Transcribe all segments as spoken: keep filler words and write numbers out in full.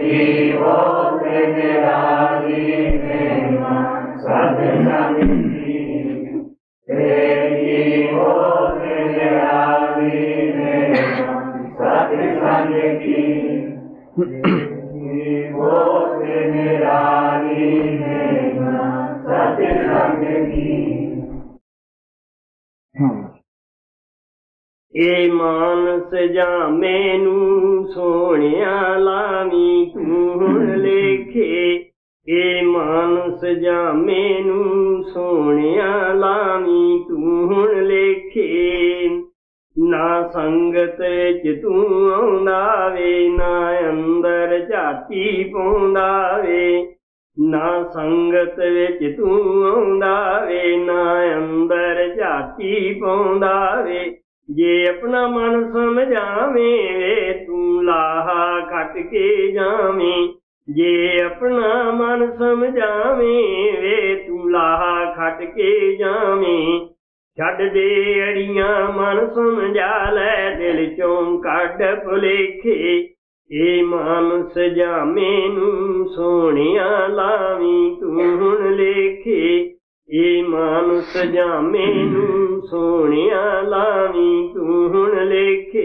ए मानस जा मैनू सोहणिया लावी तू हुण लेखे। ए मानस जा मैनू सोहणिया लावी तू हुण लेखे। ना संगत विच तू आउंदा वे, ना अंदर झाती पाउंदा वे। ना संगत विच तू आउंदा वे, ना अंदर झाती पाउंदा वे। जे अपना मन समझावे वे तू लाहा खट के जावे। जे अपना मन समझावे वे तू लाहा खट के जावे। छड़ दे अड़ियां मन समझा लै, दिल चों कढ भुलेखे। ए मानस जा मैनू सोहणिया लावी तू हुण लेखे। ए मानस जा मैनू सोहणिया लावी तू हुण लेखे।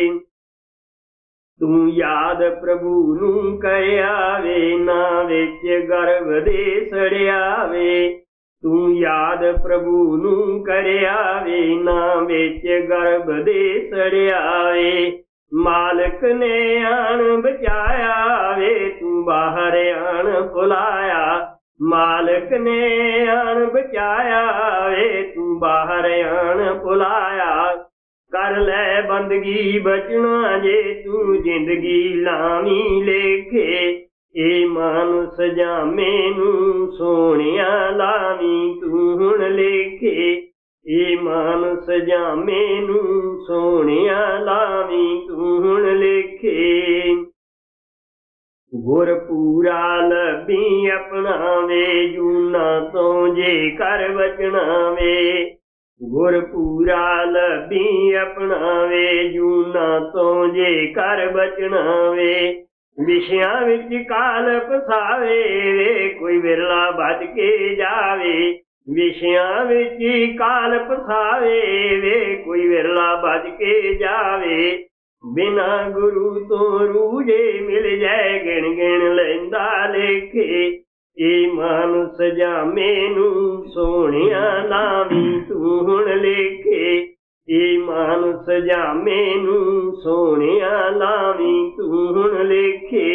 तू याद प्रभु नू करिया वे, ना विच गर्भ दे सड़िया वे। तू याद प्रभु नू करिया वे, ना विच गर्भ दे सड़िया वे। मालक ने आन बचाया वे, तू बाहर आन भुलाया। मालक ने आन बचाया वे, तू बाहर आन भुलाया। कर ले बंदगी बचना जे तू जिंदगी लावी लेखे। ए मानस जा मैनू सोहणिया लावी तू हुण लेखे। ए मानस जा मैनू सोहणिया लावी तू हुण लेखे। गुर पूरा लभी अपना वे, जूना तो जे कर बचना वे। गुर पूरा लभी अपना वे, जूना तो जे कर बचना वे। विषयां विच काल फसावे वे, कोई विरला बच के जावे। विषयां विच काल फसावे वे, कोई विरला बच के जावे। बिना गुरु तो रूजे मिल जाए, गिण गिण लैंदा लेखे। ए मानस जा मैनू सोहणिया लावी तू हुण लेखे। ए मानस जा मैनू सोहणिया लावी तू हुण लेखे।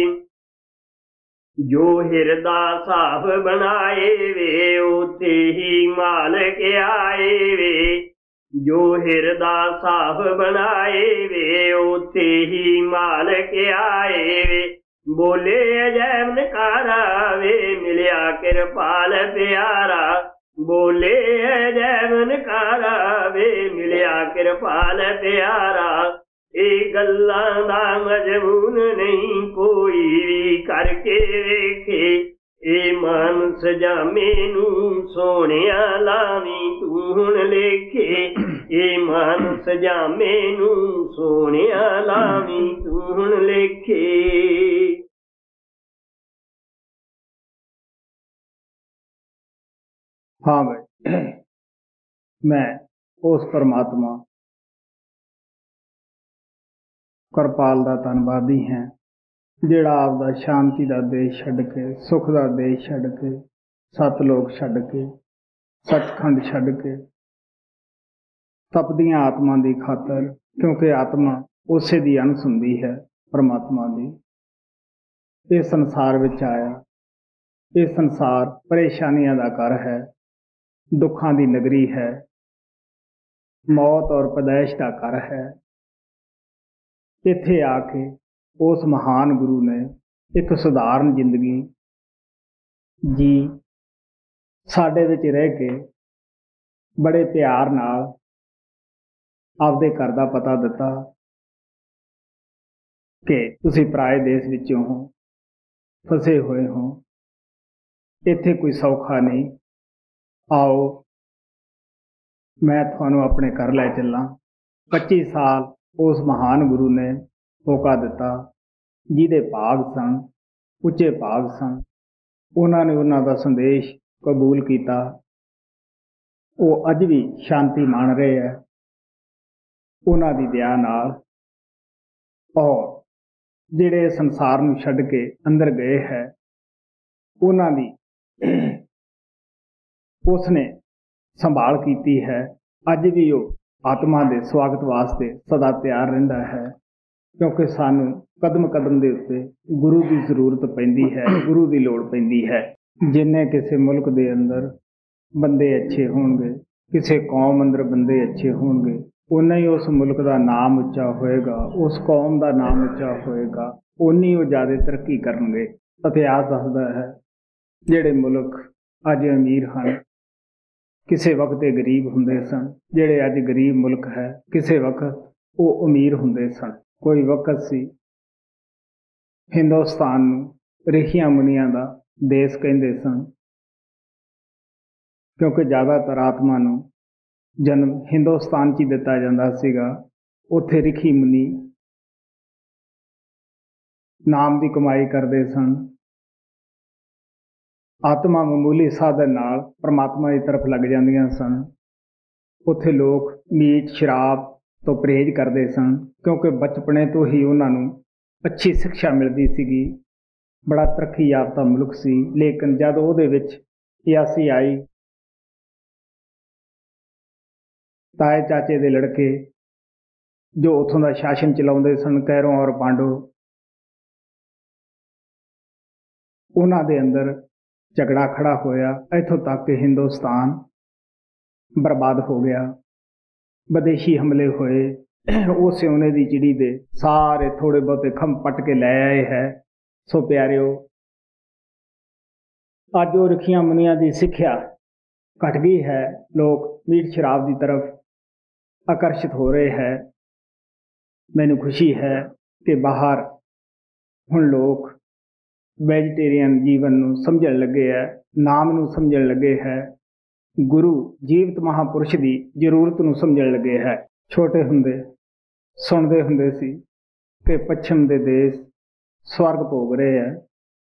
जो हिरदा साफ बनाए वे, उथे ही मालक आए वे। जो हिरदा साफ बनाए वे, उथे ही मालक आए वे। बोले अजैब नकारा वे, मिलिया किरपाल प्यारा। बोले अजैब नकारा वे, मिलिया किरपाल प्यारा। ए गल्लां दा मजमून नहीं कोई भी करके वेखे। ए मानस जा मैनू सोहणिया लावी तू हुण लेखे। ए मानस जा मैनू सोहणिया लावी तू हुण लेखे। हाँ भाई, मैं उस परमात्मा करपाल दा धन्नवादी है, जिहड़ा आपदा शांति दा देश छड्ड के, सुख दा देश छड्ड के, सतलोक छड्ड के, सचखंड छड्ड के तपदियां आत्मा दी खातर, क्योंकि आत्मा उसे दी अंश हुंदी है परमात्मा दी, इस संसार विच आया। ये संसार परेशानियां दा घर है, दुखां दी नगरी है, मौत और पैदाइश दा घर है। इत्थे आके उस महान गुरु ने एक सुधारण जिंदगी जी साडे विच रह के बड़े प्यार नाल आपदे घर दा पता दिता कि तुसीं पराए देश विचों हो, फसे होए हो, इत्थे कोई सौखा नहीं। आओ मैं तुहानूं अपने घर लै चलां। पच्ची साल उस महान गुरु ने मौका दिता, ਜਿਹਦੇ ਭਾਗ ਸਨ, ਉੱਚੇ ਭਾਗ ਸਨ, ਉਹਨਾਂ ਨੇ ਉਹਨਾਂ ਦਾ ਸੰਦੇਸ਼ ਕਬੂਲ ਕੀਤਾ। ਉਹ ਅੱਜ ਵੀ ਸ਼ਾਂਤੀ ਮਾਣ ਰਹੇ ਹੈ ਉਹਨਾਂ ਦੀ ਦਇਆ ਨਾਲ। ਔਰ ਜਿਹੜੇ ਸੰਸਾਰ ਨੂੰ ਛੱਡ ਕੇ ਅੰਦਰ ਗਏ ਹੈ ਉਹਨਾਂ ਦੀ ਉਸਨੇ ਸੰਭਾਲ ਕੀਤੀ ਹੈ। ਅੱਜ ਵੀ ਉਹ ਆਤਮਾ ਦੇ ਸਵਾਗਤ ਵਾਸਤੇ ਸਦਾ ਤਿਆਰ ਰਹਿੰਦਾ ਹੈ, ਕਿਉਂਕਿ ਸਾਨੂੰ ਕਦਮ ਕਦਮ ਦੇ ਉੱਤੇ ਗੁਰੂ ਦੀ ਜ਼ਰੂਰਤ ਪੈਂਦੀ ਹੈ, ਗੁਰੂ ਦੀ ਲੋੜ ਪੈਂਦੀ ਹੈ। ਜਿੰਨੇ ਕਿਸੇ ਮੁਲਕ ਦੇ ਅੰਦਰ ਬੰਦੇ ਅੱਛੇ ਹੋਣਗੇ, ਕਿਸੇ ਕੌਮ ਅੰਦਰ ਬੰਦੇ ਅੱਛੇ ਹੋਣਗੇ, ਉਨਾ ਹੀ ਉਸ ਮੁਲਕ ਦਾ ਨਾਮ ਉੱਚਾ ਹੋਏਗਾ, ਉਸ ਕੌਮ ਦਾ ਨਾਮ ਉੱਚਾ ਹੋਏਗਾ, ਉਨੀ ਉਹ ਜ਼ਿਆਦਾ ਤਰੱਕੀ ਕਰਨਗੇ। ਇਤਿਹਾਸ ਦੱਸਦਾ ਹੈ ਜਿਹੜੇ ਮੁਲਕ ਅੱਜ ਅਮੀਰ ਹਨ ਕਿਸੇ ਵਕਤ ਇਹ ਗਰੀਬ ਹੁੰਦੇ ਸਨ, ਜਿਹੜੇ ਅੱਜ ਗਰੀਬ ਮੁਲਕ ਹੈ ਕਿਸੇ ਵਕਤ ਉਹ ਅਮੀਰ ਹੁੰਦੇ ਸਨ। ਕੋਈ ਵਕਤ ਸੀ ਹਿੰਦੁਸਤਾਨ ਨੂੰ ਰਿਸ਼ੀਆਂ ਮੁਨੀਆਂ ਦਾ ਦੇਸ਼ ਕਹਿੰਦੇ ਸਨ, ਕਿਉਂਕਿ ਜ਼ਿਆਦਾਤਰ ਆਤਮਾ ਨੂੰ ਜਨਮ ਹਿੰਦੁਸਤਾਨ 'ਚ ਹੀ ਦਿੱਤਾ ਜਾਂਦਾ ਸੀਗਾ। ਉੱਥੇ ਰਿਸ਼ੀ ਮੁਨੀ ਨਾਮ ਦੀ ਕਮਾਈ ਕਰਦੇ ਸਨ। ਆਤਮਾ ਮਾਮੂਲੀ ਸਾਧਨ ਨਾਲ ਪਰਮਾਤਮਾ ਦੀ ਤਰਫ ਲੱਗ ਜਾਂਦੀਆਂ ਸਨ। ਉੱਥੇ ਲੋਕ ਮੀਟ ਸ਼ਰਾਬ ਤੋਂ ਪਰਹੇਜ਼ ਕਰਦੇ ਸਨ, ਕਿਉਂਕਿ ਬਚਪਨੇ ਤੋਂ ਹੀ ਉਹਨਾਂ ਨੂੰ ਅੱਛੀ ਸਿੱਖਿਆ ਮਿਲਦੀ ਸੀਗੀ। ਬੜਾ ਤਰੱਕੀ ਯਾਫਤਾ ਮੁਲਕ ਸੀ। ਲੇਕਿਨ ਜਦ ਉਹਦੇ ਵਿੱਚ ਸਿਆਸੀ ਆਈ, ਤਾਏ ਚਾਚੇ ਦੇ ਲੜਕੇ ਜੋ ਉੱਥੋਂ ਦਾ ਸ਼ਾਸਨ ਚਲਾਉਂਦੇ ਸਨ, ਕੈਰੋਂ ਔਰ ਪਾਂਡੋ, ਉਹਨਾਂ ਦੇ ਅੰਦਰ ਝਗੜਾ ਖੜਾ ਹੋਇਆ। ਇੱਥੋਂ ਤੱਕ ਕਿ ਹਿੰਦੁਸਤਾਨ ਬਰਬਾਦ ਹੋ ਗਿਆ। ਵਿਦੇਸ਼ੀ ਹਮਲੇ ਹੋਏ, ਉਹ ਸਿਉਨੇ ਦੀ ਚਿੜੀ ਦੇ ਸਾਰੇ ਥੋੜੇ ਬਹੁਤੇ ਖੰਭ ਪੱਟ ਕੇ ਲੈ ਆਏ ਹੈ। ਸੋ ਪਿਆਰਿਓ, ਅੱਜ ਉਹ ਰਿਸ਼ੀਆਂ ਮੁਨੀਆਂ ਦੀ ਸਿੱਖਿਆ ਘਟ ਗਈ ਹੈ। ਲੋਕ ਮੀਟ ਸ਼ਰਾਬ ਦੀ ਤਰਫ ਆਕਰਸ਼ਿਤ ਹੋ ਰਹੇ ਹੈ। ਮੈਨੂੰ ਖੁਸ਼ੀ ਹੈ ਕਿ ਬਾਹਰ ਹੁਣ ਲੋਕ ਵੈਜੀਟੇਰੀਅਨ ਜੀਵਨ ਨੂੰ ਸਮਝਣ ਲੱਗੇ ਹੈ, ਨਾਮ ਨੂੰ ਸਮਝਣ ਲੱਗੇ ਹੈ, ਗੁਰੂ ਜੀਵਤ ਮਹਾਂਪੁਰਸ਼ ਦੀ ਜ਼ਰੂਰਤ ਨੂੰ ਸਮਝਣ ਲੱਗੇ ਹੈ। ਛੋਟੇ ਹੁੰਦੇ ਸੁਣਦੇ ਹੁੰਦੇ ਸੀ ਕਿ ਪੱਛਮ ਦੇ ਦੇਸ਼ ਸਵਰਗ ਭੋਗ ਰਹੇ ਹੈ,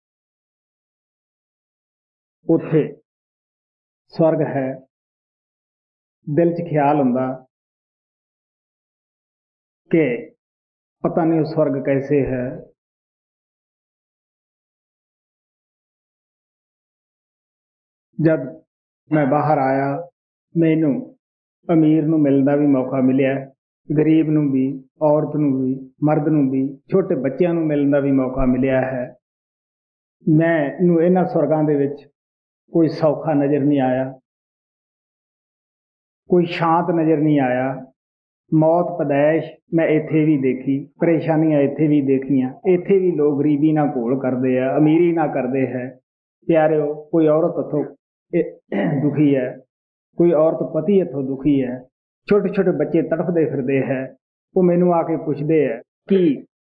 ਉੱਥੇ ਸਵਰਗ ਹੈ। ਦਿਲ 'ਚ ਖਿਆਲ ਹੁੰਦਾ ਕਿ ਪਤਾ ਨਹੀਂ ਉਹ ਸਵਰਗ ਕੈਸੇ ਹੈ। ਜਦ ਮੈਂ ਬਾਹਰ ਆਇਆ, ਮੈਨੂੰ ਅਮੀਰ ਨੂੰ ਮਿਲਣ ਦਾ ਵੀ ਮੌਕਾ ਮਿਲਿਆ, ਗਰੀਬ ਨੂੰ ਵੀ, ਔਰਤ ਨੂੰ ਵੀ, ਮਰਦ ਨੂੰ ਵੀ, ਛੋਟੇ ਬੱਚਿਆਂ ਨੂੰ ਮਿਲਣ ਦਾ ਵੀ ਮੌਕਾ ਮਿਲਿਆ ਹੈ। ਮੈਨੂੰ ਇਹਨਾਂ ਸਵਰਗਾਂ ਦੇ ਵਿੱਚ ਕੋਈ ਸੌਖਾ ਨਜ਼ਰ ਨਹੀਂ ਆਇਆ, ਕੋਈ ਸ਼ਾਂਤ ਨਜ਼ਰ ਨਹੀਂ ਆਇਆ। ਮੌਤ ਪਦੈਸ਼ ਮੈਂ ਇੱਥੇ ਵੀ ਦੇਖੀ, ਪਰੇਸ਼ਾਨੀਆਂ ਇੱਥੇ ਵੀ ਦੇਖੀਆਂ। ਇੱਥੇ ਵੀ ਲੋਕ ਗਰੀਬੀ ਨਾਲ ਘੋਲ ਕਰਦੇ ਆ, ਅਮੀਰੀ ਨਾਲ ਕਰਦੇ ਹੈ। ਪਿਆਰਿਓ, ਕੋਈ ਔਰਤ ਇੱਥੋਂ ਦੁਖੀ ਹੈ, ਕੋਈ ਔਰਤ ਪਤੀ ਇੱਥੋਂ ਦੁਖੀ ਹੈ, ਛੋਟੇ ਛੋਟੇ ਬੱਚੇ ਤੜਫਦੇ ਫਿਰਦੇ ਹੈ। ਉਹ ਮੈਨੂੰ ਆ ਕੇ ਪੁੱਛਦੇ ਹੈ ਕਿ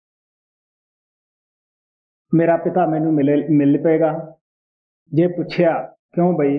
ਮੇਰਾ ਪਿਤਾ ਮੈਨੂੰ ਮਿਲੇ ਮਿਲ ਪਏਗਾ। ਜੇ ਪੁੱਛਿਆ ਕਿਉਂ ਬਈ,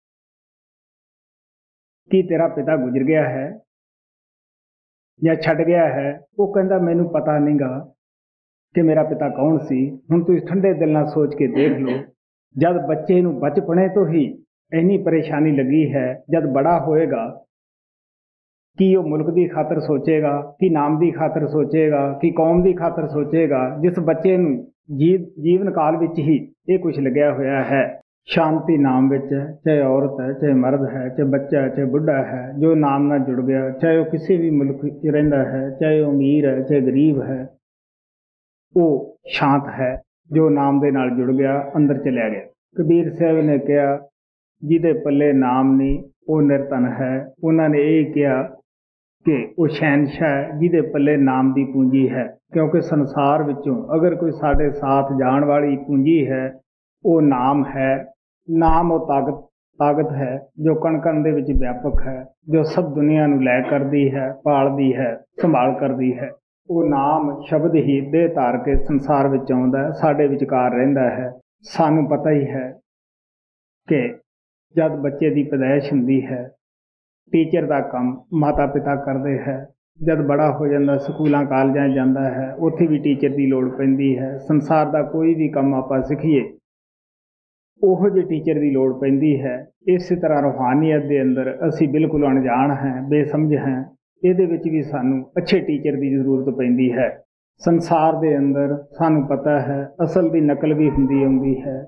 ਕੀ ਤੇਰਾ ਪਿਤਾ ਗੁਜ਼ਰ ਗਿਆ ਹੈ ਜਾਂ ਛੱਡ ਗਿਆ ਹੈ? ਉਹ ਕਹਿੰਦਾ ਮੈਨੂੰ ਪਤਾ ਨਹੀਂ ਗਾ ਕਿ ਮੇਰਾ ਪਿਤਾ ਕੌਣ ਸੀ। ਹੁਣ ਤੁਸੀਂ ਠੰਡੇ ਦਿਲ ਨਾਲ ਸੋਚ ਕੇ ਦੇਖ ਲਓ, ਜਦ ਬੱਚੇ ਨੂੰ ਬਚਪਨੇ ਤੋਂ ਹੀ ਇੰਨੀ ਪਰੇਸ਼ਾਨੀ ਲੱਗੀ ਹੈ, ਜਦ ਬੜਾ ਹੋਏਗਾ ਕੀ ਉਹ ਮੁਲਕ ਦੀ ਖਾਤਰ ਸੋਚੇਗਾ, ਕਿ ਨਾਮ ਦੀ ਖਾਤਰ ਸੋਚੇਗਾ, ਕਿ ਕੌਮ ਦੀ ਖਾਤਰ ਸੋਚੇਗਾ, ਜਿਸ ਬੱਚੇ ਨੂੰ ਜੀ ਜੀਵਨ ਕਾਲ ਵਿੱਚ ਹੀ ਇਹ ਕੁਝ ਲੱਗਿਆ ਹੋਇਆ ਹੈ। ਸ਼ਾਂਤੀ ਨਾਮ ਵਿੱਚ ਹੈ, ਚਾਹੇ ਔਰਤ ਹੈ, ਚਾਹੇ ਮਰਦ ਹੈ, ਚਾਹੇ ਬੱਚਾ ਹੈ, ਚਾਹੇ ਬੁੱਢਾ ਹੈ, ਜੋ ਨਾਮ ਨਾਲ ਜੁੜ ਗਿਆ, ਚਾਹੇ ਉਹ ਕਿਸੇ ਵੀ ਮੁਲਕ ਵਿੱਚ ਰਹਿੰਦਾ ਹੈ, ਚਾਹੇ ਉਹ ਅਮੀਰ ਹੈ, ਚਾਹੇ ਗਰੀਬ ਹੈ, ਉਹ ਸ਼ਾਂਤ ਹੈ। ਜੋ ਨਾਮ ਦੇ ਨਾਲ ਜੁੜ ਗਿਆ, ਅੰਦਰ ਚਲਿਆ ਗਿਆ। ਕਬੀਰ ਸਾਹਿਬ ਨੇ ਕਿਹਾ, ਜਿਹਦੇ ਪੱਲੇ ਨਾਮ ਨਹੀਂ ਉਹ ਨਿਰਧਨ ਹੈ। ਉਹਨਾਂ ਨੇ ਇਹ ਕਿਹਾ ਕਿ ਉਹ ਸ਼ਹਿਨਸ਼ਾਹ ਹੈ ਜਿਹਦੇ ਪੱਲੇ ਨਾਮ ਦੀ ਪੂੰਜੀ ਹੈ, ਕਿਉਂਕਿ ਸੰਸਾਰ ਵਿੱਚੋਂ ਅਗਰ ਕੋਈ ਸਾਡੇ ਸਾਥ ਜਾਣ ਵਾਲੀ ਪੂੰਜੀ ਹੈ, ਉਹ ਨਾਮ ਹੈ। ਨਾਮ ਉਹ ਤਾਕਤ ਤਾਕਤ ਹੈ ਜੋ ਕਣ ਕਣ ਦੇ ਵਿੱਚ ਵਿਆਪਕ ਹੈ, ਜੋ ਸਭ ਦੁਨੀਆ ਨੂੰ ਲੈ ਕਰਦੀ ਹੈ, ਪਾਲਦੀ ਹੈ, ਸੰਭਾਲ ਕਰਦੀ ਹੈ। ਉਹ ਨਾਮ ਸ਼ਬਦ ਹੀ ਦੇਹ ਧਾਰ ਕੇ ਸੰਸਾਰ ਵਿੱਚ ਆਉਂਦਾ ਹੈ, ਸਾਡੇ ਵਿਚਕਾਰ ਰਹਿੰਦਾ ਹੈ। ਸਾਨੂੰ ਪਤਾ ਹੀ ਹੈ ਕਿ ਜਦ ਬੱਚੇ ਦੀ ਪੈਦਾਇਸ਼ ਹੁੰਦੀ ਹੈ, ਟੀਚਰ ਦਾ ਕੰਮ ਮਾਤਾ ਪਿਤਾ ਕਰਦੇ ਹੈ। जब बड़ा हो जाता स्कूलों कालजां जाता है उत्थे भी टीचर की लोड़ पैंदी है। संसार का कोई भी काम आपां सीखीए उहो जे टीचर की लोड़ पैंदी है। इस तरह रूहानीयत के अंदर असी बिल्कुल अणजाण हैं, बेसमझ हैं, इहदे विच भी सानू अच्छे टीचर की जरूरत पैंदी है। संसार के अंदर सानू पता है असल की नकल भी हुंदी आउंदी है।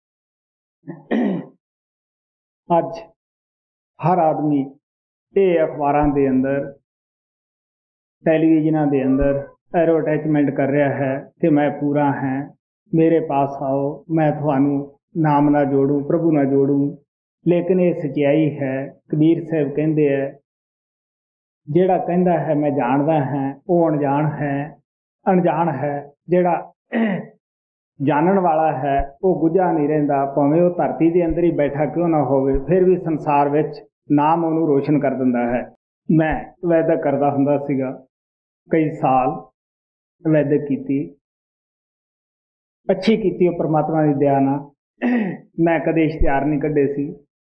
अज हर आदमी ये अखबारां दे अंदर टैलीविजनां दे अंदर एडवरटाइजमेंट कर रहा है कि मैं पूरा है, मेरे पास आओ, मैं थानू नाम ना जोड़ूं, प्रभु ना जोड़ूं। लेकिन ये सच्चाई है। कबीर साहब कहते हैं जेड़ा कहता है मैं जानदा है वो अनजान है, अनजान है जेड़ा जानन वाला है वो गुझा नहीं रहिंदा। भावें वो धरती के अंदर ही बैठा क्यों ना होवे, फिर भी संसार विच नाम उहनूं रोशन कर दिंदा है। मैं वैदक करदा हुंदा सीगा, कई साल वैदक कीती, अच्छी कीती वो परमात्मा की दया नाल। मैं कदे इश्तिहार नहीं कढे सी।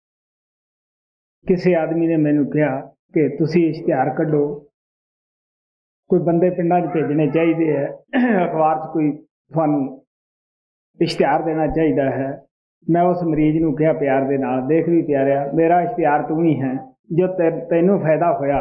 किसी आदमी ने मैनूं कहा कि तुसीं इश्तिहार कढो, कोई बंदे पिंडां 'च भेजने चाहिए है, अखबार 'च कोई तुहानूं इश्तिहार देना चाहिए है। मैं उस मरीज नूं कहा प्यार दे नाल, देख भी प्यारिया मेरा इश्तिहार तू ही है, जो ते तैनूं फायदा होया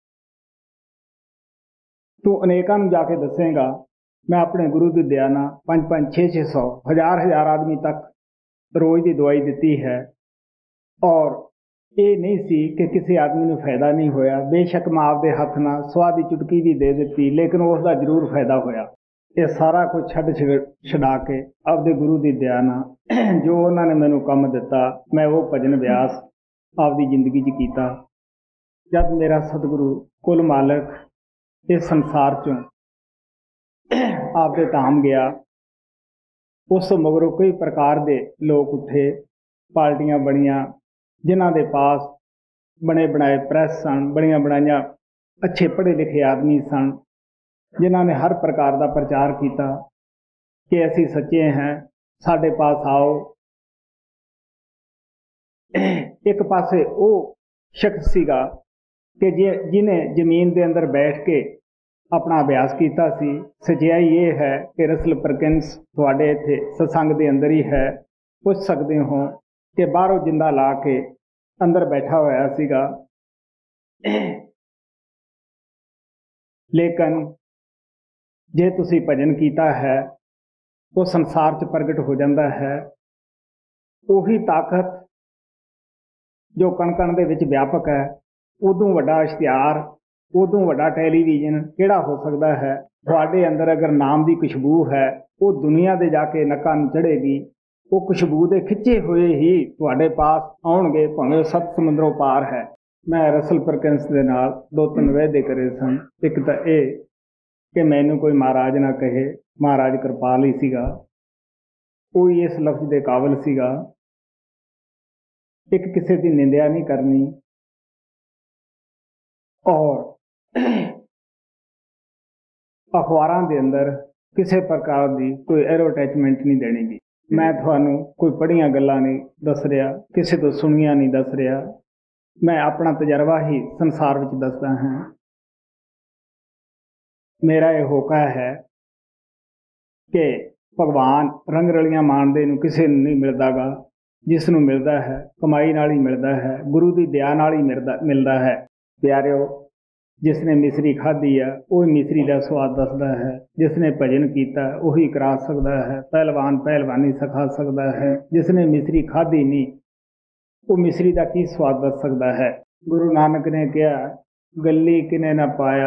तू अनेकां नूं जाके दसेगा। मैं अपने गुरु की दया नाल पंज पंज छे छे सौ हज़ार हज़ार आदमी तक रोज़ की दवाई दी है और ये नहीं सी कि किसी आदमी नूं फायदा नहीं होया। बेशक मैं आपदे हथ नाल स्वाह दी चुटकी भी दे दी लेकिन उसका जरूर फायदा होया। ये सारा कुछ छड्ड छड़ा के आपदे गुरु की दया नाल जो उन्होंने मैनूं काम दिता मैं वो भजन अभ्यास आपदी जिंदगी च कीता। जब मेरा सतगुरु कुल मालक इस संसार चों आपदे धाम गया, उस मगरों कई प्रकार के लोग उठे, पार्टियां बनिया जिन्हां दे पास बने बनाए प्रैस सन, बनिया बनाइया अच्छे पढ़े लिखे आदमी सन, जिन्हां ने हर प्रकार का प्रचार किया कि असी सच्चे हैं, साडे पास आओ। एक पासे वो शख्स सीगा कि जे जिन्हें जमीन के अंदर बैठ के अपना अभ्यास किया सी। सच्चाई ये है कि रसल परकिंस तुहाडे इत्थे सत्संग के अंदर ही है, पुछ सकते हो कि बाहरों जिंदा ला के अंदर बैठा होया सीगा। लेकिन जे तुसी भजन किया है वो संसार च प्रगट हो जाता है। उही ताकत जो कण कण दे विच व्यापक है, उदों वड्डा इश्तिहार, उदों वड्डा टैलीविजन किहड़ा हो सकता है। तुहाडे अंदर अगर नाम की खुशबू है वो दुनिया दे जाके नक्कां नूं चढ़ेगी। वो खुशबू दे खिंचे हुए ही तुहाडे पास आउणगे, भावें सत्त समुद्रों पार है। मैं रसल परकिंस दे नाल दो तीन वायदे करे सन। एक तां ये कि मैनूं कोई महाराज ना कहे, महाराज कृपाल ही सीगा, कोई इस लफ्ज़ दे काबिल सीगा। एक किसी की निंदिया नहीं करनी और अखबारां दे अंदर किसी प्रकार की कोई एडवरटाइजमेंट नहीं देनी। मैं तुहानूं कोई पढ़िया गल्लां नहीं दस रहा, किसी तो सुनिया नहीं दस रहा, मैं अपना तजर्बा ही संसार विच दसदा हां। मेरा यह होका है कि भगवान रंग रलियां माणदे नूं किसी नूं नहीं मिलदा गा, जिसनूं मिलदा है कमाई नाल ही मिलदा है, गुरु की दया नाल ही मिलदा मिलदा है। प्यारिओ, जिसने मिसरी खाधी है वही मिसरी का स्वाद दसदा है, जिसने भजन किया वही करा सकता है, पहलवान पहलवानी सिखा सकता है। जिसने मिसरी खाधी नहीं वो मिसरी का की स्वाद दस सकता है। गुरु नानक ने कहा गली किने ना पाया।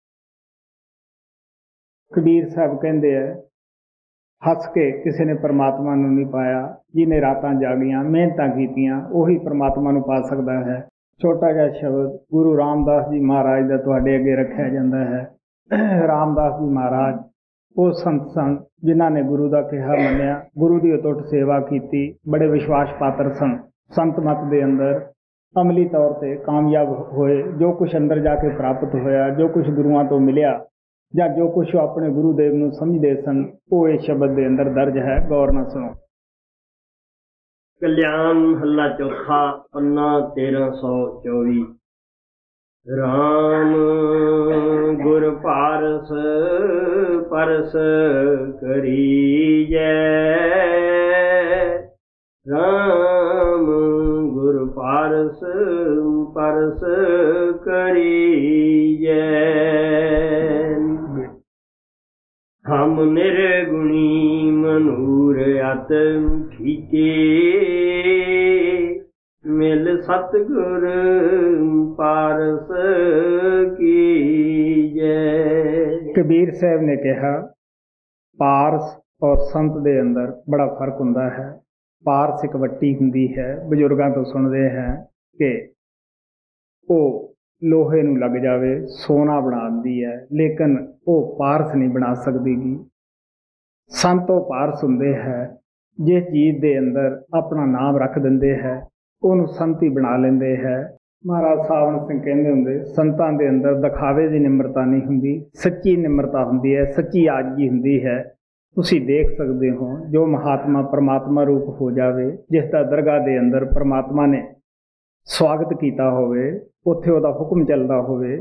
कबीर साहब कहते हैं हस के किसी ने परमात्मा नूं नहीं पाया, जिन्हें रातां जागियां मेहनतां कीतियां वही परमात्मा नूं पा सकता है। छोटा जिहा शब्द गुरु रामदास जी महाराज का तुहाडे अगे रखिया जाता है। रामदास जी महाराज वो संत सन जिन्हां ने गुरु का कहा मन्निया, गुरु की अतुट सेवा की, बड़े विश्वास पात्र सन। संत मत के अंदर अमली तौर पर कामयाब होए, जो कुछ अंदर जाके प्राप्त होया, जो कुछ गुरुआं तो मिलिया ਜਾਂ जो कुछ अपने गुरुदेव ਨੂੰ समझते सन वो इस शब्द के अंदर दर्ज है। गौर ਨਾਲ सुनो। कल्याण हल्ला चौथा पन्ना तेरह सौ चौबी। ਰਾਮ ਗੁਰ ਪਾਰਸ ਪਰਸ ਕਰੀਜੈ, ਰਾਮ ਗੁਰ ਪਾਰਸ ਪਰਸ ਕਰੀਜੈ। ਹਮ ਨਿਰਗੁਣੀ ਮਨੂਰ ਅਤ ਠੀਕੇ, ਮਿਲ ਸਤਿਗੁਰ ਪਾਰਸ ਕੀਜੈ। ਕਬੀਰ ਸਾਹਿਬ ਨੇ ਕਿਹਾ ਪਾਰਸ ਔਰ ਸੰਤ ਦੇ ਅੰਦਰ ਬੜਾ ਫਰਕ ਹੁੰਦਾ ਹੈ। ਪਾਰਸ ਇੱਕ ਵੱਟੀ ਹੁੰਦੀ ਹੈ, ਬਜ਼ੁਰਗਾਂ ਤੋਂ ਸੁਣਦੇ ਹਾਂ ਕਿ ਉਹ ਲੋਹੇ ਨੂੰ ਲੱਗ ਜਾਵੇ ਸੋਨਾ ਬਣਾ ਦਿੰਦੀ ਹੈ, ਲੇਕਿਨ ਉਹ ਪਾਰਸ ਨਹੀਂ ਬਣਾ ਸਕਦੀ ਗੀ। ਸੰਤ ਉਹ ਪਾਰਸ ਹੁੰਦੇ ਹੈ ਜਿਸ ਚੀਜ਼ ਦੇ ਅੰਦਰ ਆਪਣਾ ਨਾਮ ਰੱਖ ਦਿੰਦੇ ਹੈ, ਉਹਨੂੰ ਸੰਤ ਹੀ ਬਣਾ ਲੈਂਦੇ ਹੈ। ਮਹਾਰਾਜ ਸਾਵਣ ਸਿੰਘ ਕਹਿੰਦੇ ਹੁੰਦੇ ਸੰਤਾਂ ਦੇ ਅੰਦਰ ਦਿਖਾਵੇ ਦੀ ਨਿਮਰਤਾ ਨਹੀਂ ਹੁੰਦੀ, ਸੱਚੀ ਨਿਮਰਤਾ ਹੁੰਦੀ ਹੈ, ਸੱਚੀ ਆਜਜੀ ਹੁੰਦੀ ਹੈ। ਤੁਸੀਂ ਦੇਖ ਸਕਦੇ ਹੋ ਜੋ ਮਹਾਤਮਾ ਪਰਮਾਤਮਾ ਰੂਪ ਹੋ ਜਾਵੇ, ਜਿਸ ਦਾ ਦਰਗਾਹ ਦੇ ਅੰਦਰ ਪਰਮਾਤਮਾ ਨੇ ਸਵਾਗਤ ਕੀਤਾ ਹੋਵੇ, ਉੱਥੇ ਉਹਦਾ ਹੁਕਮ ਚੱਲਦਾ ਹੋਵੇ,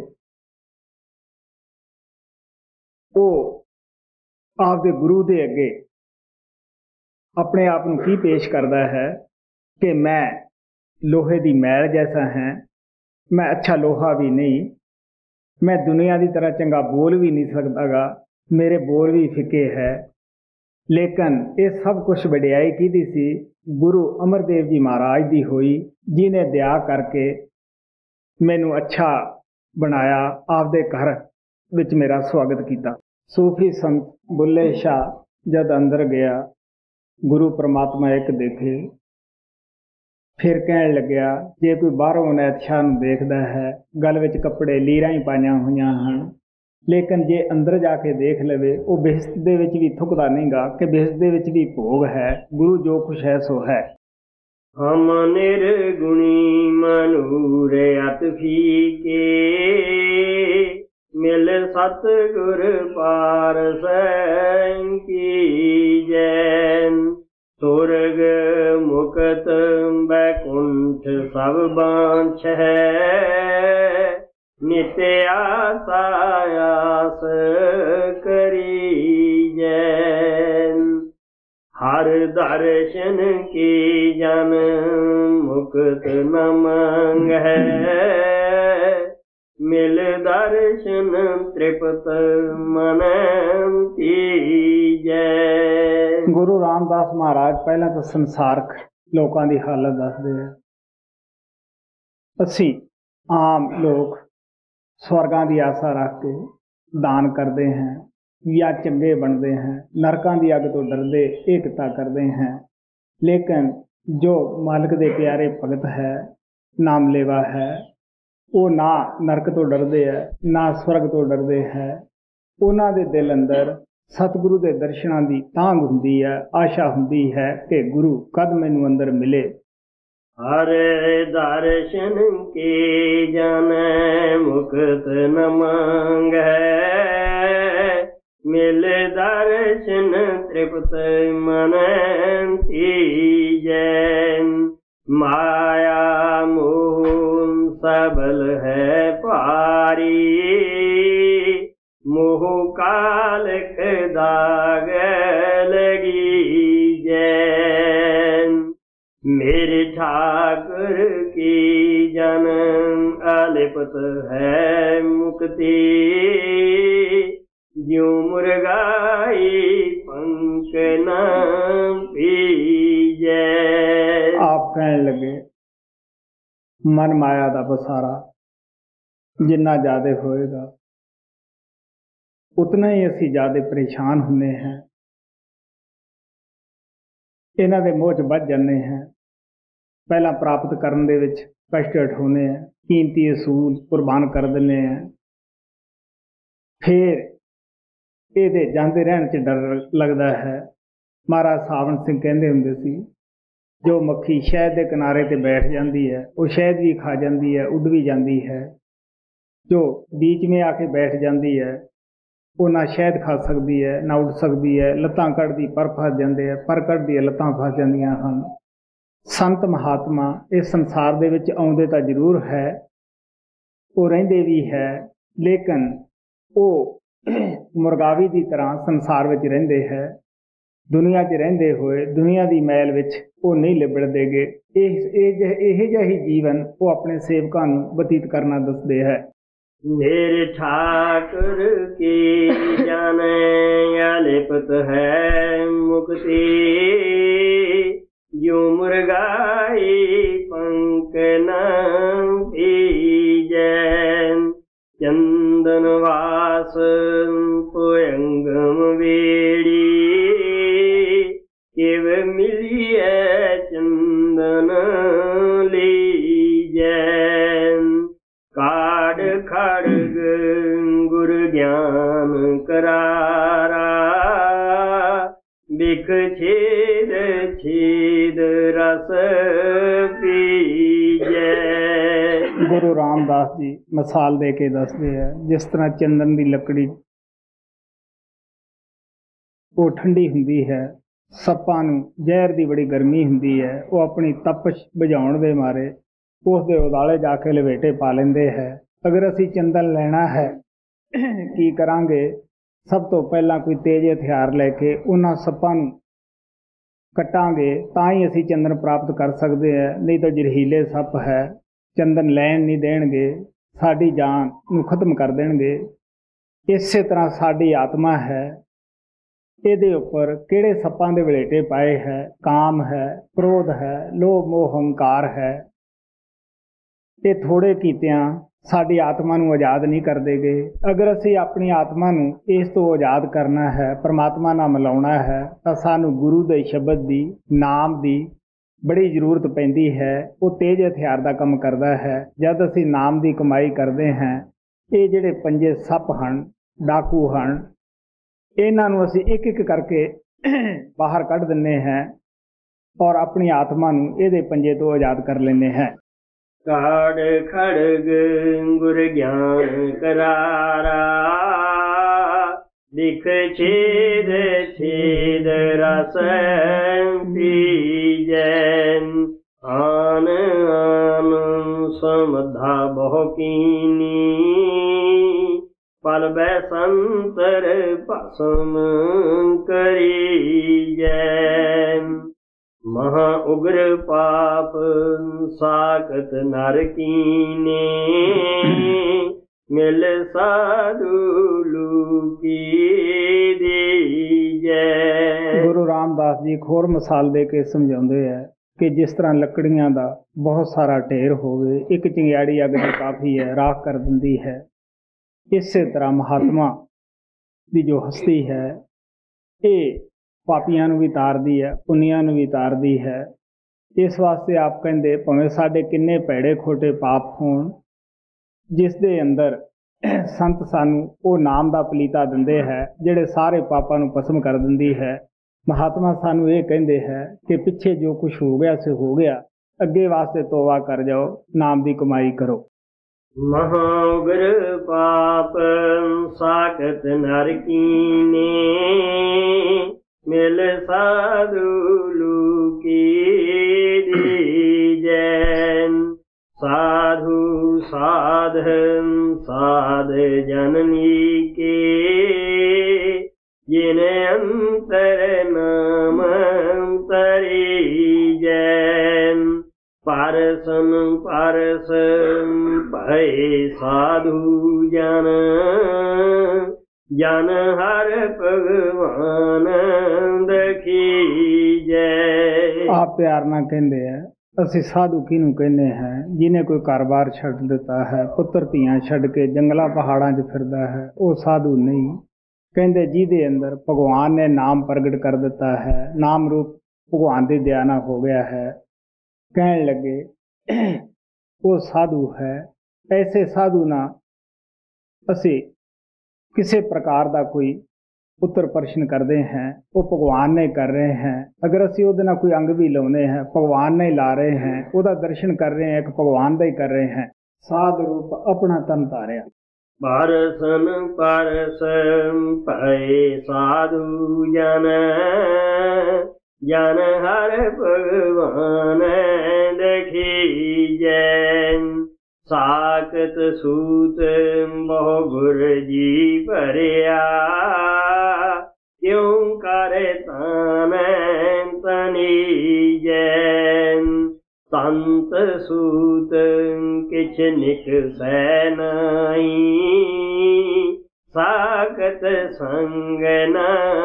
ਉਹ ਆਪਦੇ ਗੁਰੂ ਦੇ ਅੱਗੇ ਆਪਣੇ ਆਪ ਨੂੰ ਕੀ ਪੇਸ਼ ਕਰਦਾ ਹੈ ਕਿ ਮੈਂ ਲੋਹੇ ਦੀ ਮੈਲ ਜੈਸਾ ਹੈ, ਮੈਂ ਅੱਛਾ ਲੋਹਾ ਵੀ ਨਹੀਂ, ਮੈਂ ਦੁਨੀਆ ਦੀ ਤਰ੍ਹਾਂ ਚੰਗਾ ਬੋਲ ਵੀ ਨਹੀਂ ਸਕਦਾਗਾ, ਮੇਰੇ ਬੋਲ ਵੀ ਫਿੱਕੇ ਹੈ। ਲੇਕਿਨ ਇਹ ਸਭ ਕੁਝ ਵਡਿਆਈ ਕਿਹਦੀ ਸੀ? ਗੁਰੂ ਅਮਰਦੇਵ ਜੀ ਮਹਾਰਾਜ ਦੀ ਹੋਈ, ਜਿਨੇ ਦਇਆ ਕਰਕੇ ਮੈਨੂੰ ਅੱਛਾ ਬਣਾਇਆ, ਆਪਦੇ ਘਰ ਵਿੱਚ ਮੇਰਾ ਸਵਾਗਤ ਕੀਤਾ। ਸੂਫੀ ਸੰਤ ਬੁੱਲੇ ਸ਼ਾਹ ਜਦ ਅੰਦਰ ਗਿਆ, ਗੁਰੂ ਪਰਮਾਤਮਾ ਇੱਕ ਦੇਖੇ, ਫਿਰ ਕਹਿਣ ਲੱਗਿਆ ਜੇ ਕੋਈ ਬਾਹਰੋਂ ਅਨੈਤ ਸ਼ਾਹ ਨੂੰ ਦੇਖਦਾ ਹੈ, ਗਲ ਵਿੱਚ ਕੱਪੜੇ ਲੀਰਾਂ ਹੀ ਪਾਈਆਂ ਹੋਈਆਂ ਹਨ, ਲੇਕਿਨ ਜੇ ਅੰਦਰ ਜਾ ਕੇ ਦੇਖ ਲਵੇ ਉਹ ਬਿਹਸਤ ਦੇ ਵਿੱਚ ਵੀ ਥੁੱਕਦਾ ਨਹੀਂਗਾ ਕਿ ਬਿਹਸਤ ਦੇ ਵਿੱਚ ਵੀ ਭੋਗ ਹੈ, ਗੁਰੂ ਜੋ ਕੁਛ ਹੈ ਸੋ ਹੈ। ਹਮ ਨਿਰਗੁਣੀ ਮਨੂਰ ਅਤ ਫੀਕੇ, ਮਿਲ ਸਤਿਗੁਰ ਪਾਰਸ ਕੀਜੈ। ਸੁਰਗ ਮੁਕਤ ਬੈਕੁੰਠ ਸਭ ਬਾਂਛ ਹੈ, ਨਿਤ ਆਸਾ ਆਸ ਕਰੀਜੈ। ਹਰ ਦਰਸ਼ਨ ਕੀ ਜਨ ਮੁਕਤ ਨ ਮੰਗੈ, ਮਿਲ ਦਰਸ਼ਨ ਤ੍ਰਿਪਤ ਮਨ ਕੀਜੈ। ਗੁਰੂ ਰਾਮਦਾਸ ਮਹਾਰਾਜ ਪਹਿਲਾਂ ਤਾਂ ਸੰਸਾਰਕ ਲੋਕਾਂ ਦੀ ਹਾਲਤ ਦੱਸਦੇ ਆ। ਅਸੀਂ ਆਮ ਲੋਕ ਸਵਰਗਾਂ ਦੀ ਆਸਾ ਰੱਖ ਕੇ ਦਾਨ ਕਰਦੇ ਹਾਂ ਜਾਂ ਚੰਗੇ ਬਣਦੇ ਹਾਂ, ਨਰਕਾਂ ਦੀ ਅੱਗ ਤੋਂ ਡਰਦੇ ਏਕਤਾ ਕਰਦੇ ਹਾਂ। ਲੇਕਿਨ ਜੋ ਮਾਲਕ ਦੇ ਪਿਆਰੇ ਭਗਤ ਹੈ, ਨਾਮ ਲੇਵਾ ਹੈ, ਉਹ ਨਾ ਨਰਕ ਤੋਂ ਡਰਦੇ ਹੈ ਨਾ ਸਵਰਗ ਤੋਂ ਡਰਦੇ ਹੈ। ਉਹਨਾਂ ਦੇ ਦਿਲ ਅੰਦਰ ਸਤਿਗੁਰੂ ਦੇ ਦਰਸ਼ਨਾਂ ਦੀ ਤਾਂਘ ਹੁੰਦੀ ਹੈ, ਆਸ਼ਾ ਹੁੰਦੀ ਹੈ ਕਿ ਗੁਰੂ ਕਦ ਮੈਨੂੰ ਅੰਦਰ ਮਿਲੇ। ਹਰ ਦਰਸ਼ਨ ਕੀ ਜਨ ਮੁਕਤ ਨ ਮੰਗੈ, ਮਿਲ ਦਰਸ਼ਨ ਤ੍ਰਿਪਤ ਮਨ ਕੀਜੈ। ਮਾਇਆ ਮੋਹ ਸਬਲ ਹੈ ਭਾਰੀ, ਮੋਹ ਕਾਲਖ ਦਾਗ ਲਗੀਜੈ। ਮੇਰੇ ਠਾਕੁਰ ਕੀ ਜਨ ਅਲਿਪਤ ਹੈ ਮੁਕਤੀ, ਜਿਉ ਮੁਰਗਾਈ ਪੰਖ ਨ ਪੀਜੈ। ਆਪ ਕਹਿਣ ਲੱਗੇ ਮਨ ਮਾਇਆ ਦਾ ਪਸਾਰਾ ਜਿੰਨਾ ਜ਼ਿਆਦਾ ਹੋਏਗਾ ਉਤਨਾ ਹੀ ਅਸੀਂ ਜ਼ਿਆਦਾ ਪਰੇਸ਼ਾਨ ਹੁੰਦੇ ਹਾਂ, ਇਹਨਾਂ ਦੇ ਮੋਹ 'ਚ ਵੱਜ ਜਾਂਦੇ ਹਾਂ। ਪਹਿਲਾਂ ਪ੍ਰਾਪਤ ਕਰਨ ਦੇ ਵਿੱਚ ਕਸ਼ਟ ਉਠਾਉਂਦੇ ਹਾਂ, ਕੀਮਤੀ ਅਸੂਲ ਕੁਰਬਾਨ ਕਰ ਦਿੰਦੇ ਹਾਂ, ਫਿਰ ਇਹਦੇ ਜਾਂਦੇ ਰਹਿਣ 'ਚ ਡਰ ਲੱਗਦਾ ਹੈ। ਮਹਾਰਾਜ ਸਾਵਣ ਸਿੰਘ ਕਹਿੰਦੇ ਹੁੰਦੇ ਸੀ ਜੋ ਮੱਖੀ ਸ਼ਹਿਦ ਦੇ ਕਿਨਾਰੇ 'ਤੇ ਬੈਠ ਜਾਂਦੀ ਹੈ ਉਹ ਸ਼ਹਿਦ ਵੀ ਖਾ ਜਾਂਦੀ ਹੈ, ਉੱਡ ਵੀ ਜਾਂਦੀ ਹੈ। ਜੋ ਬੀਚ ਮੇ ਆ ਕੇ ਬੈਠ ਜਾਂਦੀ ਹੈ ਉਹ ਨਾ ਸ਼ਹਿਦ ਖਾ ਸਕਦੀ ਹੈ ਨਾ ਉੱਡ ਸਕਦੀ ਹੈ, ਲੱਤਾਂ ਕੱਢਦੀ ਪਰ ਫਸ ਜਾਂਦੇ ਹੈ, ਪਰ ਕੱਢਦੀ ਹੈ ਲੱਤਾਂ ਫਸ ਜਾਂਦੀਆਂ ਹਨ। ਸੰਤ ਮਹਾਤਮਾ ਇਸ ਸੰਸਾਰ ਦੇ ਵਿੱਚ ਆਉਂਦੇ ਤਾਂ ਜ਼ਰੂਰ ਹੈ, ਉਹ ਰਹਿੰਦੇ ਵੀ ਹੈ, ਲੇਕਿਨ ਉਹ ਮੁਰਗਾਵੀ ਦੀ ਤਰ੍ਹਾਂ ਸੰਸਾਰ ਵਿੱਚ ਰਹਿੰਦੇ ਹੈ। ਦੁਨੀਆ 'ਚ ਰਹਿੰਦੇ ਹੋਏ ਦੁਨੀਆ ਦੀ ਮੈਲ ਵਿੱਚ ਉਹ ਨਹੀਂ ਲਿਬੜਦੇਗੇ। ਇਹ ਇਹ ਜਿਹਾ ਹੀ ਜੀਵਨ ਉਹ ਆਪਣੇ ਸੇਵਕਾਂ ਨੂੰ ਬਤੀਤ ਕਰਨਾ ਦੱਸਦੇ ਹੈ। मेरे ठाकुर की जाने अलिपत है मुक्ति, जो मुर्गाई पंख न भीजै, चंदन वास पुयंगम वेड़ी, केव मिलिए चंदन लीजै, काड खड़ग गुर ज्ञान करारा, बिख छेद छेद रस पीजै। गुरु रामदास जी मिसाल दे के दसदे है, जिस तरह चंदन की लकड़ी वो ठंडी हुंदी है, सप्पां नूं जहर की बड़ी गर्मी हुंदी है, वो अपनी तपश बुझाउण दे मारे उस दे उदाले जाके लपेटे पा लेंदे है। अगर असी चंदन लेना है की करांगे? सब तो पहला कोई तेज हथियार लैके उन्हां सप्पां नूं कट्टांगे तां ही असी चंदन प्राप्त कर सकते हैं, नहीं तो जरहीले सप है चंदन लैण नहीं देणगे, साडी जान नूं खत्म कर देणगे। इसे तरह साडी आत्मा है, ਇਹਦੇ ਉੱਪਰ ਕਿਹੜੇ ਸੱਪਾਂ ਦੇ ਵਲੇਟੇ ਪਾਏ ਹੈ? ਕਾਮ ਹੈ, ਕ੍ਰੋਧ ਹੈ, ਲੋਭ ਮੋਹ ਹੰਕਾਰ ਹੈ। ਇਹ ਥੋੜੇ ਕੀਤਿਆਂ ਸਾਡੀ ਆਤਮਾ ਨੂੰ ਆਜ਼ਾਦ ਨਹੀਂ ਕਰ ਦੇਗੇ। ਅਗਰ ਅਸੀਂ ਆਪਣੀ ਆਤਮਾ ਨੂੰ ਇਸ ਤੋਂ ਆਜ਼ਾਦ ਕਰਨਾ ਹੈ, ਪਰਮਾਤਮਾ ਨਾਲ ਮਿਲਾਉਣਾ ਹੈ, ਤਾਂ ਸਾਨੂੰ ਗੁਰੂ ਦੇ ਸ਼ਬਦ ਦੀ, ਨਾਮ ਦੀ ਬੜੀ ਜ਼ਰੂਰਤ ਪੈਂਦੀ ਹੈ। ਉਹ ਤੇਜ਼ ਹਥਿਆਰ ਦਾ ਕੰਮ ਕਰਦਾ ਹੈ। ਜਦ ਅਸੀਂ ਨਾਮ ਦੀ ਕਮਾਈ ਕਰਦੇ ਹਾਂ, ਇਹ ਜਿਹੜੇ ਪੰਜੇ ਸੱਪ ਹਨ, ਡਾਕੂ ਹਨ, ਇਹਨਾਂ ਨੂੰ ਅਸੀਂ ਇੱਕ ਇੱਕ ਕਰਕੇ ਬਾਹਰ ਕੱਢ ਦਿੰਦੇ ਹਾਂ ਔਰ ਆਪਣੀ ਆਤਮਾ ਨੂੰ ਇਹਦੇ ਪੰਜੇ ਤੋਂ ਆਜ਼ਾਦ ਕਰ ਲੈਂਦੇ ਹਾਂ। काड़ खड़ग गुर ज्ञान करारा, दिख छेद छेद रस पीजै, आन आन समधा बहु कीनी, पल बैसंतर भस्म करीजै, महा उग्र पाप साकत नर कीने, मिल साधु लूकी दीजै। गुरु रामदास जी एक होर मिसाल दे के समझाते हैं कि जिस तरह लकड़ियां दा बहुत सारा ढेर होवे, एक चिंगाड़ी अग दी काफी है, राख कर दिंदी है। इसे तरह महात्मा दी जो हस्ती है ये पापियां नूं भी तारदी है, पुनियां नूं भी तारदी है। इस वास्ते आप कहंदे भावें साडे किन्ने भैड़े खोटे पाप होण, जिस दे अंदर संत सानू वो नाम दा पलीता दिंदे है जिहड़े सारे पापां नूं भस्म कर दिंदी है। महात्मा सानू ये कहंदे है कि पिछे जो कुछ हो गया से हो गया, अगे वास्ते तौबा कर जाओ, नाम दी कमाई करो। महा उग्र पाप साकत नर कीने, मिल साधु लूकी दीजै, साधु साधन साध जननी के, जिने अंतर नाम तरीजै, पारसन पारसन भय साधु जन, जन हर भगवान दखीजै। आप प्यार ना कहंदे है, ਅਸੀਂ ਸਾਧੂ ਕਿਹਨੂੰ ਕਹਿੰਦੇ ਹਾਂ? ਜਿਹਨੇ ਕੋਈ ਕਾਰੋਬਾਰ ਛੱਡ ਦਿੱਤਾ ਹੈ, ਪੁੱਤਰ ਧੀਆਂ ਛੱਡ ਕੇ ਜੰਗਲਾਂ ਪਹਾੜਾਂ 'ਚ ਫਿਰਦਾ ਹੈ, ਉਹ ਸਾਧੂ ਨਹੀਂ। ਕਹਿੰਦੇ ਜਿਹਦੇ ਅੰਦਰ ਭਗਵਾਨ ਨੇ ਨਾਮ ਪ੍ਰਗਟ ਕਰ ਦਿੱਤਾ ਹੈ, ਨਾਮ ਰੂਪ ਭਗਵਾਨ ਦੀ ਦਇਆ ਨਾਲ ਹੋ ਗਿਆ ਹੈ, ਕਹਿਣ ਲੱਗੇ ਉਹ ਸਾਧੂ ਹੈ। ਐਸੇ ਸਾਧੂ ਨਾਲ ਅਸੀਂ ਕਿਸੇ ਪ੍ਰਕਾਰ ਦਾ ਕੋਈ ਪੁੱਤਰ ਪ੍ਰਸ਼ਨ ਕਰਦੇ हैं, वो भगवान ने कर रहे हैं। अगर असी ਉਹਦੇ ਨਾਲ ਕੋਈ ਅੰਗ ਵੀ ਲਾਉਨੇ हैं, भगवान ने ला रहे हैं, ਉਹਦਾ ਦਰਸ਼ਨ ਕਰ ਰਹੇ हैं, एक भगवान ਦਾ ਹੀ ਕਰ ਰਹੇ हैं। साध रूप अपना तन तारिया। परसन परसन भय साधु जन, जन हर भगवान देखीजै, साक ਸਾਕਤ ਸੂਤ ਬਹੁ ਗੁਰ ਜੀ ਭਰਿਆ ਕਿਉ ਕਰੇ ਤਾਨੈ ਤਨੀਜੈ ਸੰਤ ਸੂਤ ਕਿਛ ਨਿਕਸੈ ਨਾਹੀ ਸਾਕਤ ਸੰਗ ਨਾ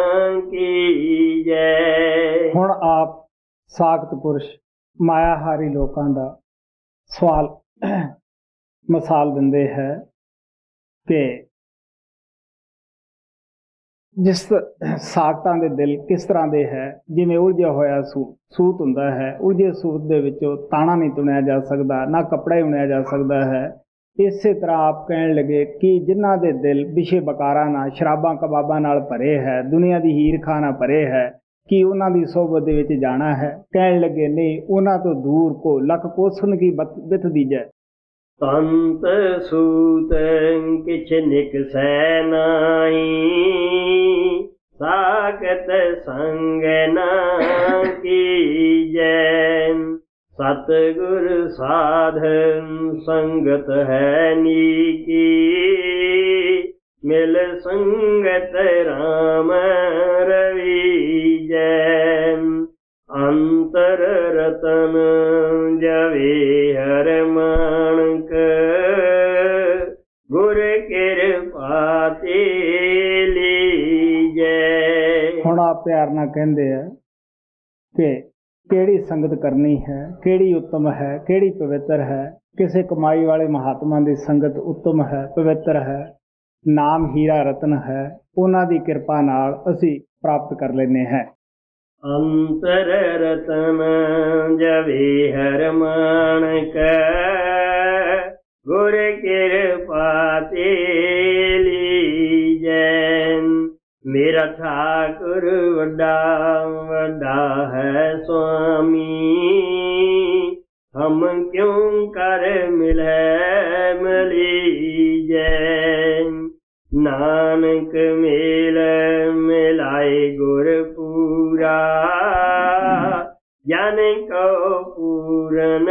ਕੀਜੈ। ਹੁਣ ਆਪ ਸਾਖਤ ਪੁਰਸ਼ ਮਾਇਆਹਾਰੀ ਲੋਕਾਂ ਦਾ ਸਵਾਲ ਮਿਸਾਲ ਦਿੰਦੇ ਹੈ ਕਿ ਜਿਸ ਸਾਖਤਾਂ ਦੇ ਦਿਲ ਕਿਸ ਤਰ੍ਹਾਂ ਦੇ ਹੈ, ਜਿਵੇਂ ਉਲਝਿਆ ਹੋਇਆ ਸੂ ਸੂਤ ਹੁੰਦਾ ਹੈ, ਉਲਝੇ ਸੂਤ ਦੇ ਵਿੱਚੋਂ ਤਾਣਾ ਨਹੀਂ ਤੁਣਿਆ ਜਾ ਸਕਦਾ, ਨਾ ਕੱਪੜਾ ਹੀ ਉਣਿਆ ਜਾ ਸਕਦਾ ਹੈ। ਇਸੇ ਤਰ੍ਹਾਂ ਆਪ ਕਹਿਣ ਲੱਗੇ ਕਿ ਜਿਨ੍ਹਾਂ ਦੇ ਦਿਲ ਵਿਸ਼ੇ ਬਕਾਰਾਂ ਨਾਲ, ਸ਼ਰਾਬਾਂ ਕਬਾਬਾਂ ਨਾਲ ਭਰੇ ਹੈ, ਦੁਨੀਆ ਦੀ ਹੀਰ ਖਾਂ ਨਾਲ ਭਰੇ ਹੈ, ਕਿ ਉਹਨਾਂ ਦੀ ਸੋਬਤ ਦੇ ਵਿੱਚ ਜਾਣਾ ਹੈ। ਕਹਿਣ ਲੱਗੇ ਨਹੀਂ, ਉਹਨਾਂ ਤੋਂ ਦੂਰ ਕੋ ਲੱਖ ਕੋਸਨ ਕੀ ਬਿਥ ਦੀਜੈ। ਸੰਤ ਸੂਤ ਕਿਛ ਨਿਕਸੈ ਨਾਹੀ ਸਾਕਤ ਸੰਗ ਨਾ ਕੀਜੈ। ਸਤਿਗੁਰ ਸਾਧ ਸੰਗਤ ਹੈ ਨੀਕੀ ਮਿਲ ਸੰਗਤ ਰਾਮ ਰਵੀਜੈ। ਅੰਤਰ ਰਤਨ ਜਵੇ ਹਰ ਮਾਣਕ ਗੁਰ ਕਿਰਪਾ ਤੇ ਲੀਜੈ। ਹੁਣ ਆਪ ਪਿਆਰ ਨਾਲ ਕਹਿੰਦੇ ਆ ਕਿ ਕਿਹੜੀ ਸੰਗਤ ਕਰਨੀ ਹੈ, ਕਿਹੜੀ ਉੱਤਮ ਹੈ, ਕਿਹੜੀ ਪਵਿੱਤਰ ਹੈ। ਕਿਸੇ ਕਮਾਈ ਵਾਲੇ ਮਹਾਤਮਾ ਦੀ ਸੰਗਤ ਉੱਤਮ ਹੈ, ਪਵਿੱਤਰ ਹੈ, ਨਾਮ ਹੀਰਾ ਰਤਨ ਹੈ, ਉਹਨਾਂ ਦੀ ਕਿਰਪਾ ਨਾਲ ਅਸੀਂ ਪ੍ਰਾਪਤ ਕਰ ਲੈਂਦੇ ਹਾਂ। ਅੰਤਰ ਰਤਨ ਜਵੇ ਹਰ ਮਾਣਕ ਗੁਰ ਕਿਰਪਾ ਤੇ ਲੀਜੈ। ਮੇਰਾ ਠਾਕੁਰ ਵੱਡਾ ਵੱਡਾ ਹੈ ਸੁਆਮੀ ਹਮ ਕਿਉਂ ਕਰ ਮਿਲੈ ਮਲੀਜੈ। ਨਾਨਕ ਮੇਲ ਮਿਲਾਏ ਗੁਰ ਪੂਰਾ ਜਨ ਕੋ ਪੂਰਨ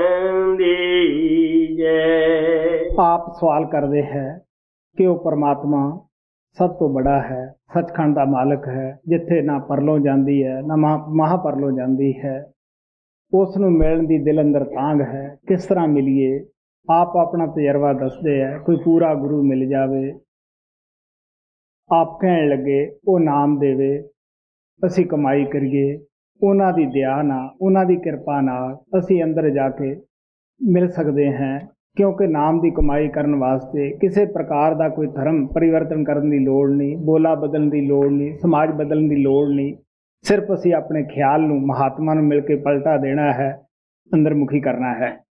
ਦੀਜੈ। ਆਪ ਸਵਾਲ ਕਰਦੇ ਹੈ ਕਿ ਉਹ ਪਰਮਾਤਮਾ ਸਭ ਤੋਂ ਬੜਾ ਹੈ, ਸੱਚਖੰਡ ਦਾ ਮਾਲਕ ਹੈ, ਜਿੱਥੇ ਨਾ ਪਰਲੋਂ ਜਾਂਦੀ ਹੈ ਨਾ ਮਹਾਪਰਲੋਂ ਜਾਂਦੀ ਹੈ। ਉਸ ਨੂੰ ਮਿਲਣ ਦੀ ਦਿਲ ਅੰਦਰ ਤਾਂਘ ਹੈ। ਕਿਸ ਤਰ੍ਹਾਂ ਮਿਲੀਏ? ਆਪ ਆਪਣਾ ਤਜਰਬਾ ਦੱਸਦੇ ਹੈ। ਕੋਈ ਪੂਰਾ ਗੁਰੂ ਮਿਲ ਜਾਵੇ। ਆਪ ਕਹਿਣ ਲੱਗੇ ਉਹ ਨਾਮ ਦੇਵੇ, ਅਸੀਂ ਕਮਾਈ ਕਰੀਏ, ਉਹਨਾਂ ਦੀ ਦਇਆ ਨਾਲ, ਉਹਨਾਂ ਦੀ ਕਿਰਪਾ ਨਾਲ ਅਸੀਂ ਅੰਦਰ ਜਾ ਕੇ ਮਿਲ ਸਕਦੇ ਹਾਂ। ਕਿਉਂਕਿ ਨਾਮ ਦੀ ਕਮਾਈ ਕਰਨ ਵਾਸਤੇ ਕਿਸੇ ਪ੍ਰਕਾਰ ਦਾ ਕੋਈ ਧਰਮ ਪਰਿਵਰਤਨ ਕਰਨ ਦੀ ਲੋੜ ਨਹੀਂ, ਬੋਲਾ ਬਦਲਣ ਦੀ ਲੋੜ ਨਹੀਂ, ਸਮਾਜ ਬਦਲਣ ਦੀ ਲੋੜ ਨਹੀਂ। ਸਿਰਫ ਅਸੀਂ ਆਪਣੇ ਖਿਆਲ ਨੂੰ ਮਹਾਤਮਾ ਨੂੰ ਮਿਲ ਕੇ ਪਲਟਾ ਦੇਣਾ ਹੈ, ਅੰਦਰਮੁਖੀ ਕਰਨਾ ਹੈ।